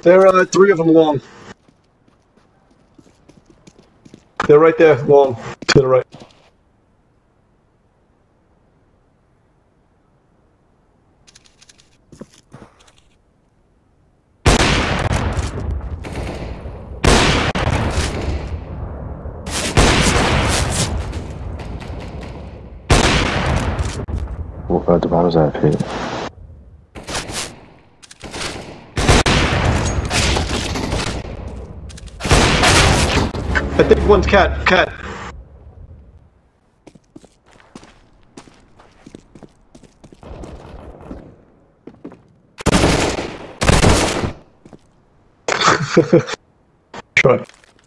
There are three of them long. They're right there, long, to the right. The bombs I've hit. I think one's cat. Try.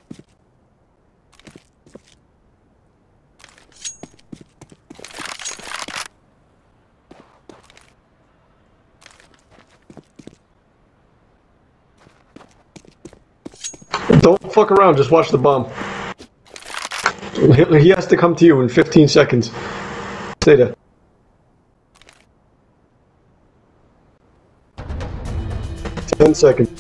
Don't fuck around, just watch the bomb. He has to come to you in 15 seconds. Stay there. Ten seconds.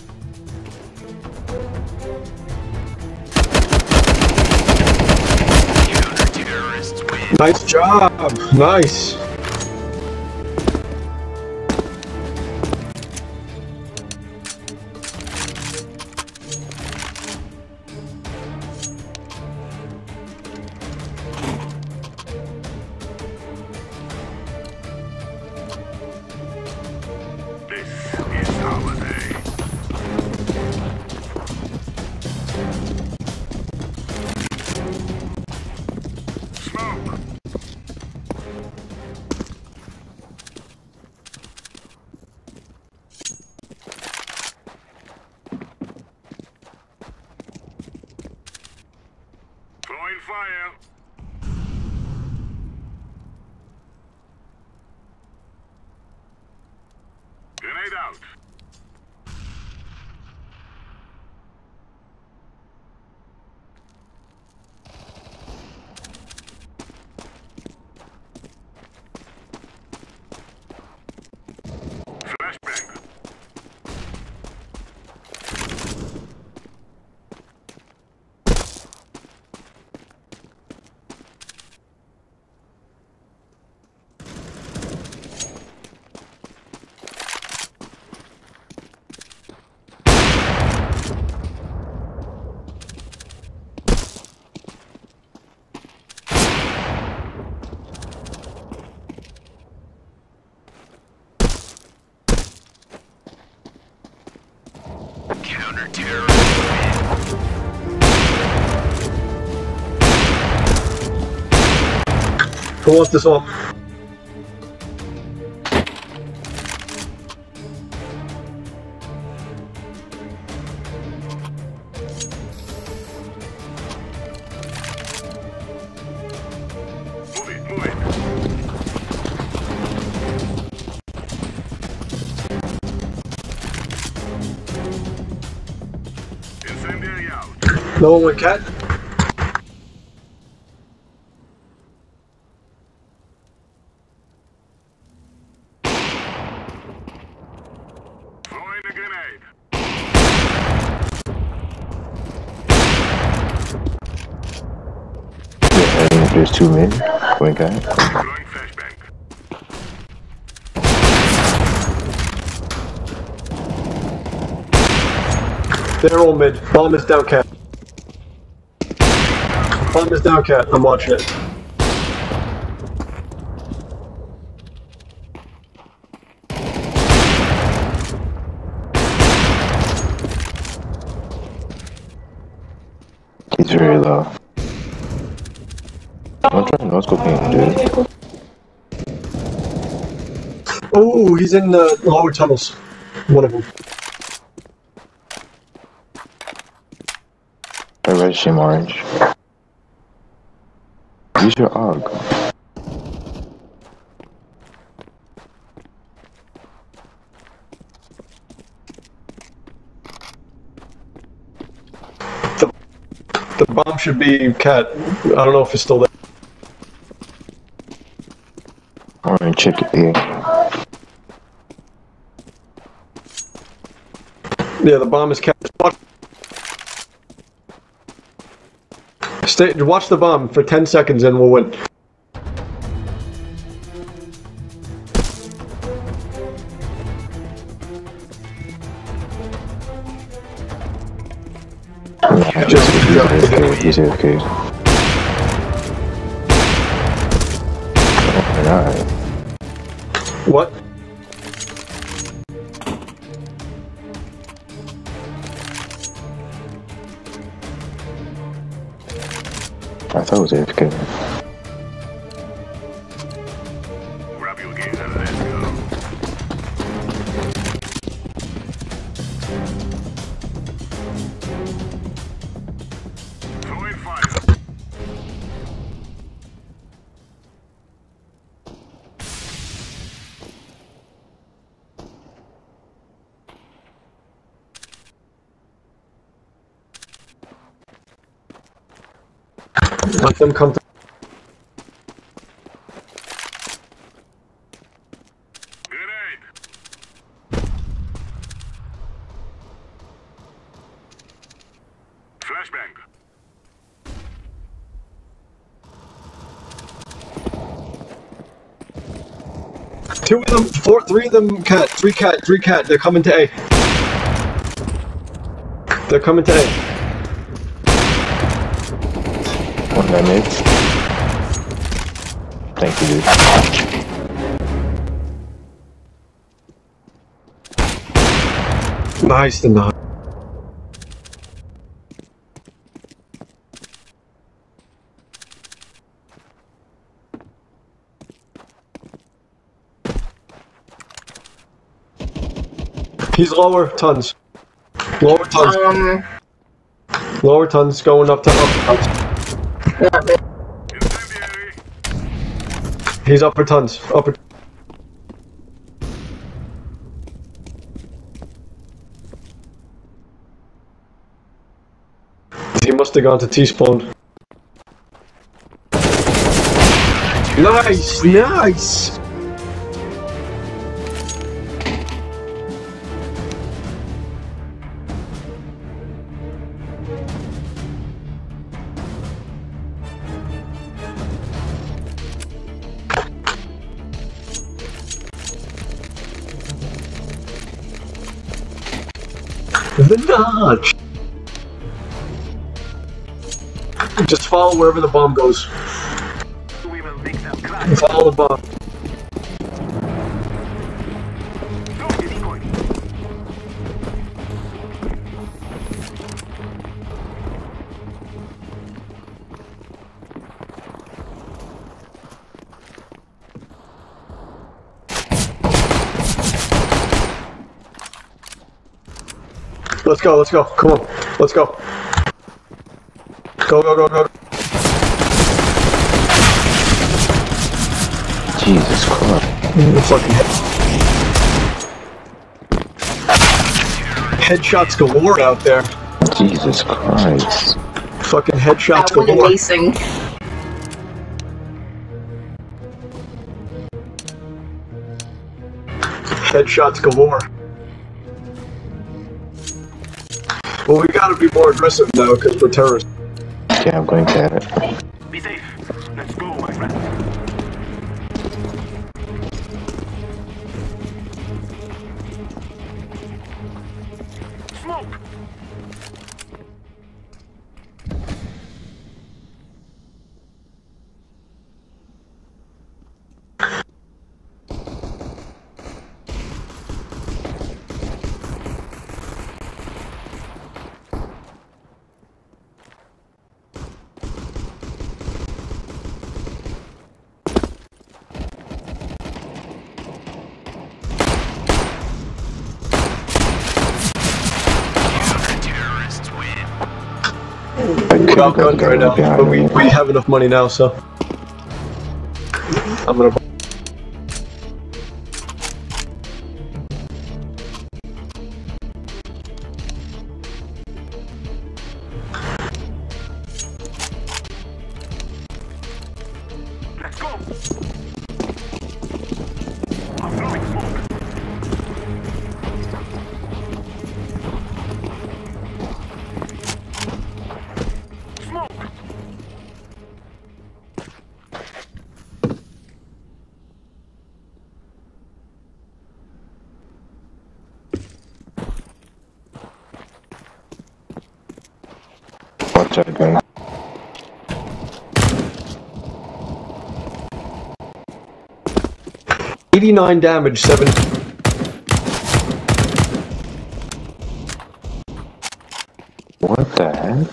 Nice job. Nice. Fire. Grenade out. Flashbang. Who wants this up? Move it. Incendiary out. No one went cat? Throwing a grenade. Yeah, there's two men. One guy. Throwing flashbang. They're all mid. Bomb is down, cat. Bomb is down, cat. I'm watching it. He's very low. I'm trying no scope him, dude. Oh, he's in the lower tunnels. One of them. I registered him orange. Use your AUG. The bomb should be cat. I don't know if it's still there. I'm gonna check it here. Yeah, the bomb is kept. Watch the bomb for 10 seconds and we'll win. He's AFK. Alright. What? I thought it was AFK. Grab your gear and let's go. Throwing fire. Let them come to. Grenade. Flashbang. Two of them, three of them cat, three cat, they're coming to A. They're coming to A. One guy mid. Thank you, dude. Nice to not. He's lower tons. Lower tons. Lower tons going up to upper tons. Incendiary. He's upper tons. Upper. He must have gone to T-spawn. Nice, nice. The notch. Just follow wherever the bomb goes. We will make them cry. Follow the bomb. Throw the decoy. Let's go, let's go. Come on, let's go. Go, go, go, go. Jesus Christ. Fucking headshots galore out there. Jesus Christ. Fucking headshots That one galore. amazing. Headshots galore. Well, we gotta be more aggressive now because we're terrorists. Yeah, I'm going to have it. Be safe. Let's go, my friend. Smoke. We're outgunned right now, but we have enough money now, so I'm gonna. Let's go. I'm throwing smoke. Shotgun. 89 damage, 7. What the heck?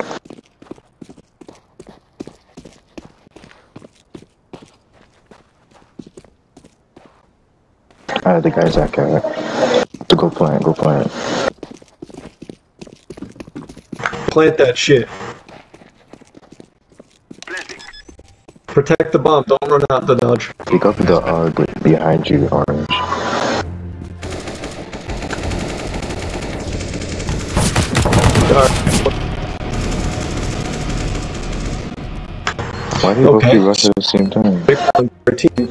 The guy's that guy. So go plant, go plant. Plant that shit. Planting. Protect the bomb, don't run out the dodge. Pick up the behind you, orange. Why do you both be rushing at the same time? 13.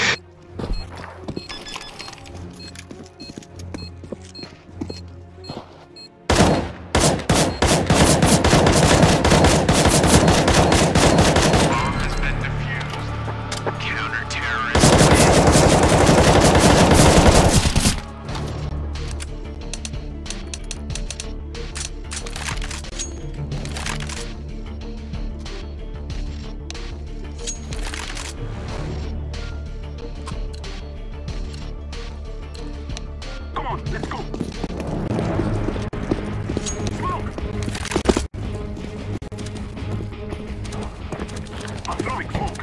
Come on, let's go. Smoke. I'm throwing smoke.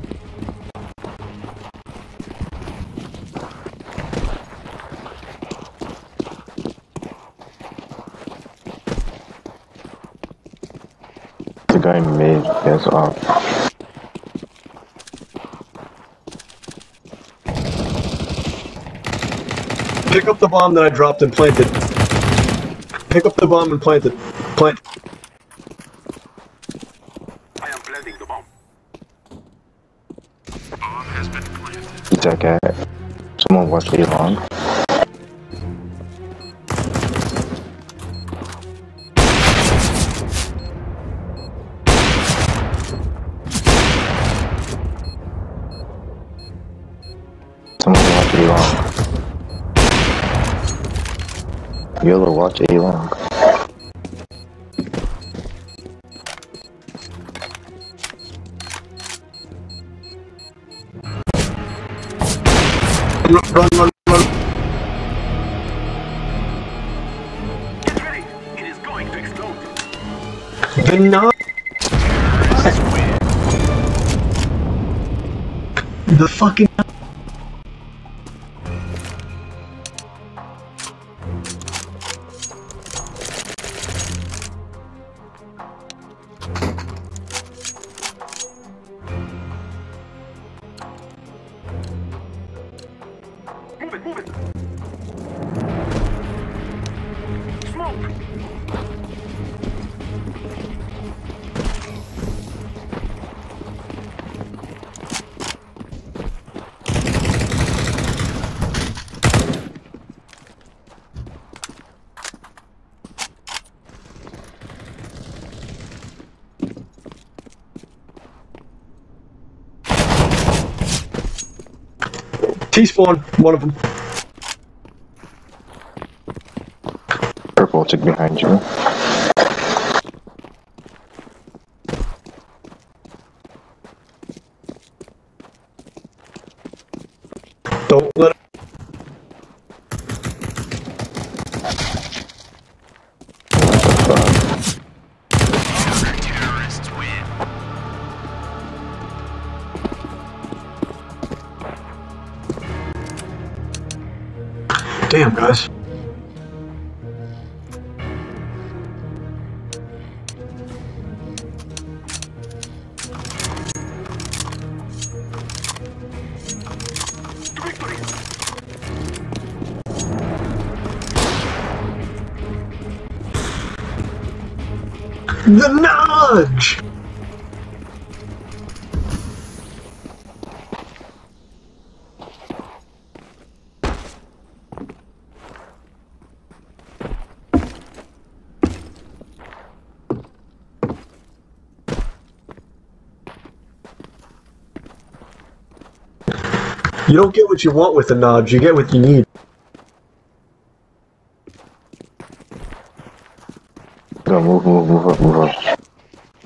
The guy mid is off. Pick up the bomb that I dropped and plant it. Pick up the bomb and plant it. Plant. I am planting the bomb. Who's that guy? Someone watch A long. Someone watch A long. Yellow, watch A long. Run, run, run. Get ready. It is going to explode. The knob. The fucking. Move it, move it. Smoke. T-spawn, one of them. Purple took behind you. Don't let it. Terrorists win. Damn, guys. To victory. The nudge! You don't get what you want with the nudge, you get what you need. Go, move up, move up.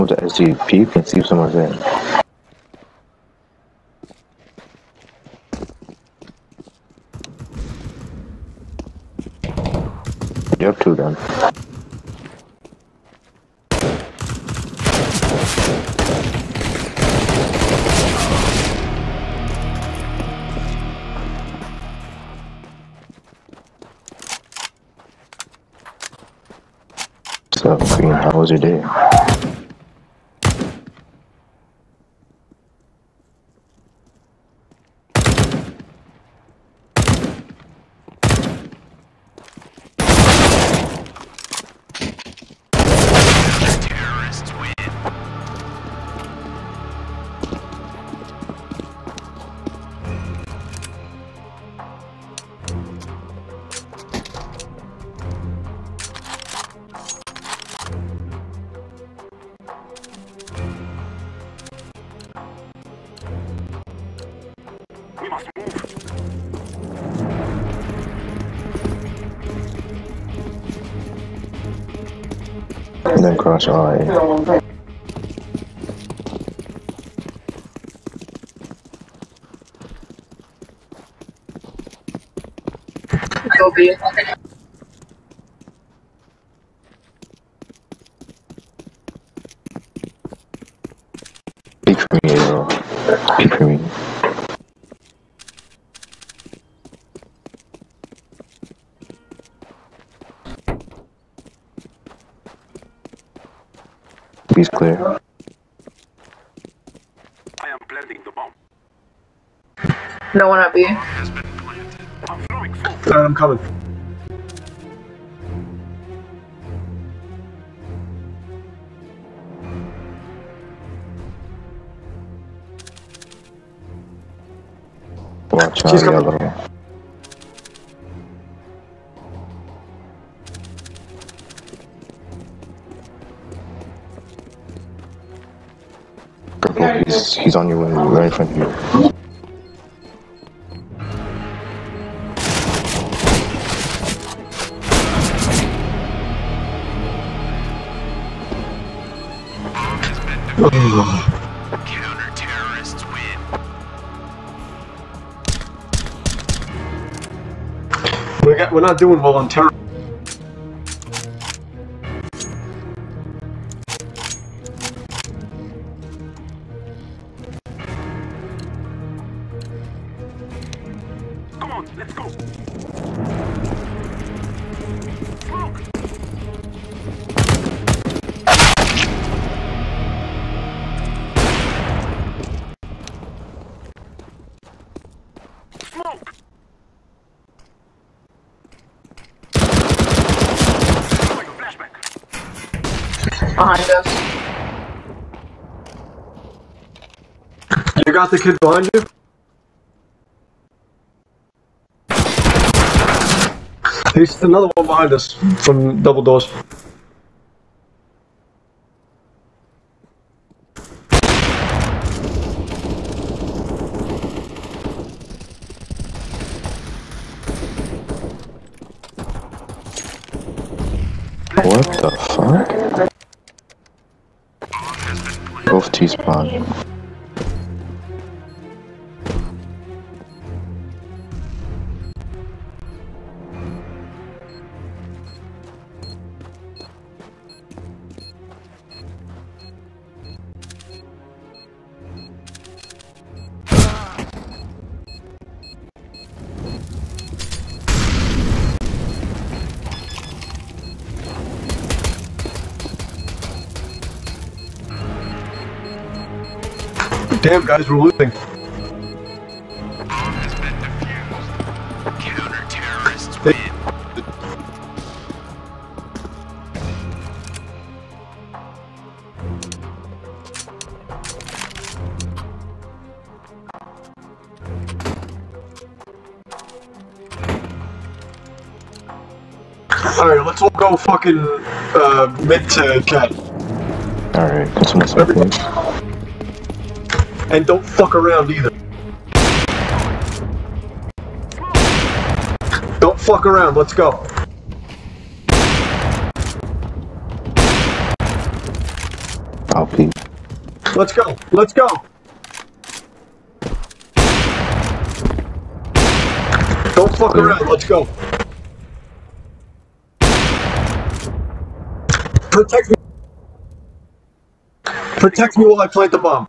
the SG peep and see if someone's in. You have two then. So, Queen, how was your day? Terrorists win. We must move. And then cross eye. Kobe. Speak for me, bro. Speak for me. He's clear. I am planting the bomb. No one at B. Has been planted. I'm throwing smoke. Alright, I'm coming. Watch out, She's coming. yellow. Purple, he's on your window, right in front of you. Counter-terrorists win. We're not doing well on terror. Come on, let's go. Smoke. Smoke. Throwing a flashback. Behind us. You got the kid behind you? There's another one behind us from double doors. What the fuck? Both T-spawn. Damn, guys, we're losing. Has been defused. Counter-terrorists win. Alright, let's all go fucking mid to cat. Alright, can someone start please? And don't fuck around either. Don't fuck around, let's go. I'll please. Let's go. Let's go. Don't fuck around. Let's go. Protect me. Protect me while I plant the bomb.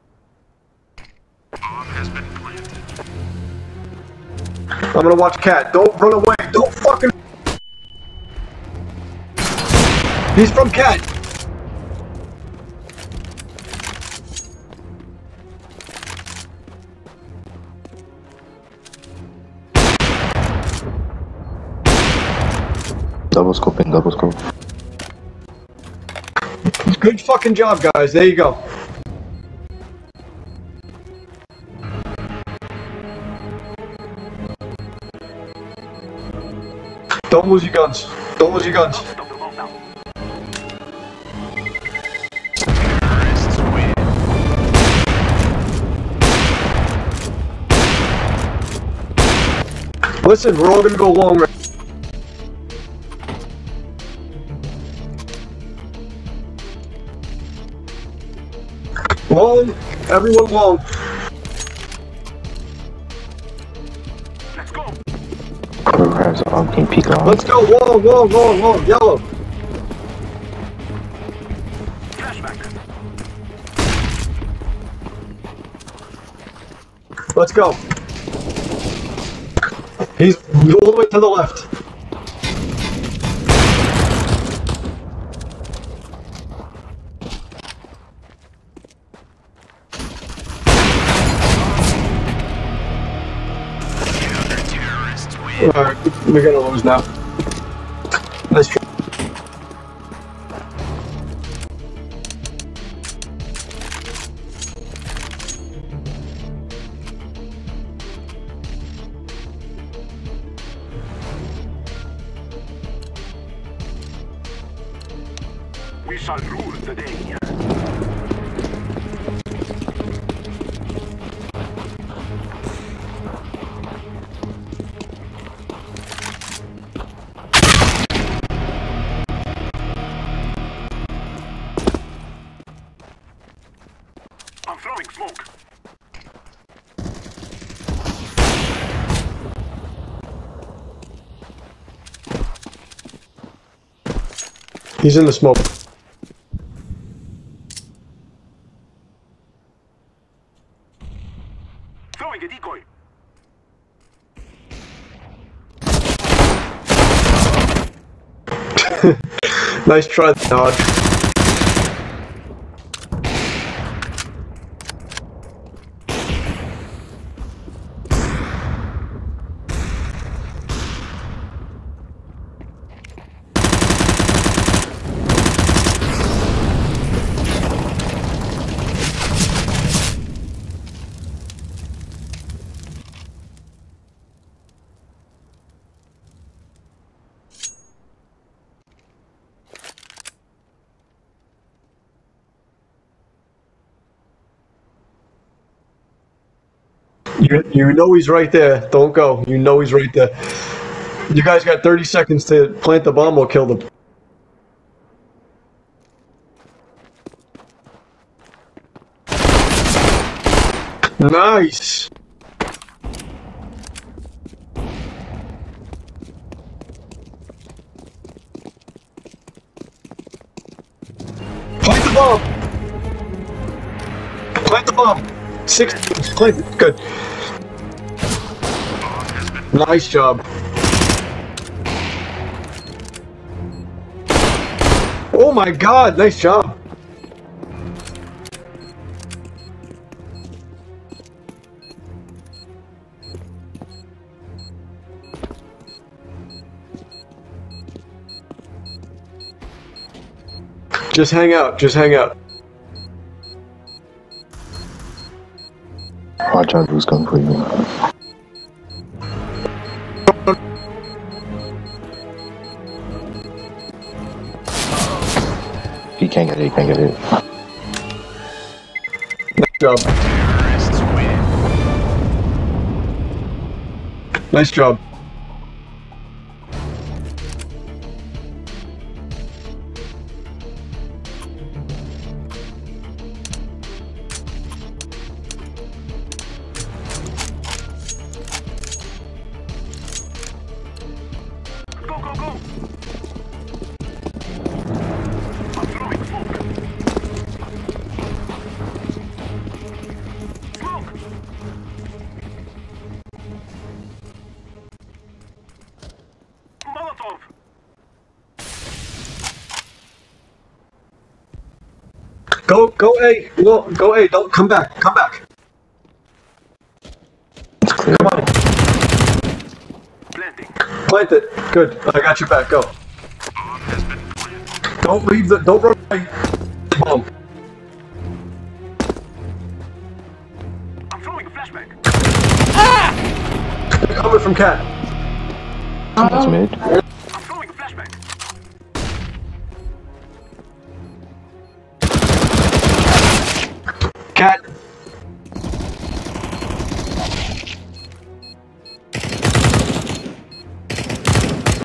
I'm gonna watch Cat. Don't run away. Don't fucking. He's from Cat. Double scoping, double scope. Good fucking job, guys. There you go. Don't lose your guns. Don't lose your guns. Stop the bomb now. Listen, we're all gonna go long range. Long, everyone long. Let's go. Whoever has on can peek on. Let's go long, long, long, long. Yellow. Flashback. Let's go. He's all the way to the left. Alright, we're gonna lose now. Let's try. We shall rule the day. I'm throwing smoke. He's in the smoke. Throwing a decoy. Nice try, Dodge. You know he's right there. Don't go. You know he's right there. You guys got 30 seconds to plant the bomb or kill them. Nice. Plant the bomb. Plant the bomb. 6. Plant it. Good. Nice job. Oh my God! Nice job. Just hang out. Just hang out. Watch out who's going for you. He can't get it, he can't get it. Nice job. Nice job. Go A. Go A. Don't come back. Come back. It's clear. Come on. Planting. Plant it. Good. I got you back. Go. Bomb has been planted. Don't leave the. Don't run away. Bomb. I'm throwing a flashback. They're coming from Cat. Someone's mid. I'm throwing a flashback. Cat.